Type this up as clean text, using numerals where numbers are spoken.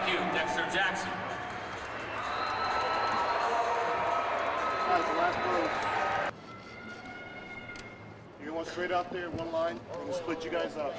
Thank you, Dexter Jackson. Guys, the last pose. You're going straight out there, one line. I'm going to split you guys up.